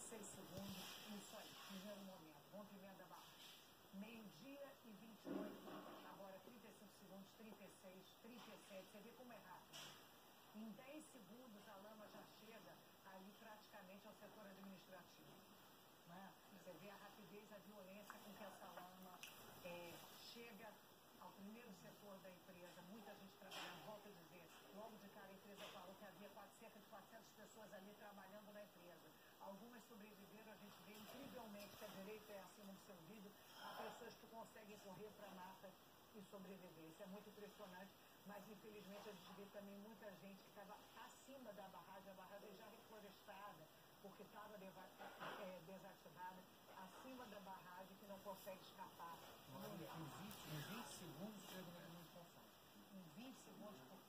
36 segundos, isso aí, primeiro momento, rompimento da barra. Meio-dia e 28, agora 35 segundos, 36, 37, você vê como é rápido. Em 10 segundos a lama já chega ali praticamente ao setor administrativo. Né? Você vê a rapidez, a violência com que essa lama chega ao primeiro setor da empresa, muita gente trabalhando, volto a dizer, logo de cara a empresa falou que havia cerca de 400 pessoas ali trabalhando na empresa. Algumas sobreviveram, a gente vê incrivelmente que a direita é acima do seu vídeo, há pessoas que conseguem correr para a mata e sobreviver. Isso é muito impressionante, mas infelizmente a gente vê também muita gente que estava acima da barragem, a barragem já reflorestada, porque estava desativada, acima da barragem que não consegue escapar. Em 20 segundos chega na administração. Em 20 segundos,